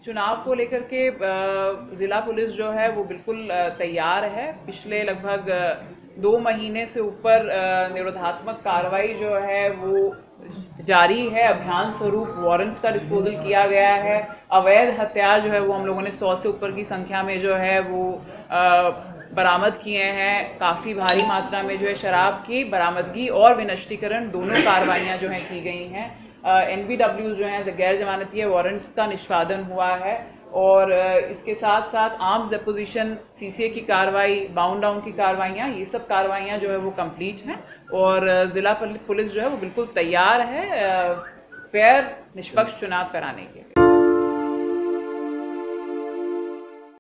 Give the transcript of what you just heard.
चुनाव को लेकर के जिला पुलिस जो है वो बिल्कुल तैयार है। पिछले लगभग 2 महीने से ऊपर निरोधात्मक कार्रवाई जो है वो जारी है। अभियान स्वरूप वारंट्स का डिस्पोजल किया गया है। अवैध हथियार जो है वो हम लोगों ने 100 से ऊपर की संख्या में जो है वो बरामद किए हैं। काफ़ी भारी मात्रा में जो है शराब की बरामदगी और विनष्टीकरण दोनों कार्रवाइयाँ जो हैं की गई हैं। NBW जो हैं गैर जमानती वारंट्स का निष्पादन हुआ है और इसके साथ साथ आर्म्स डेपोजिशन, CCA की कार्रवाई, बाउंड डाउन की कार्रवाइयाँ, ये सब कार्रवाइयाँ जो है वो कंप्लीट हैं और जिला पुलिस जो है वो बिल्कुल तैयार है फेयर निष्पक्ष चुनाव कराने के लिए।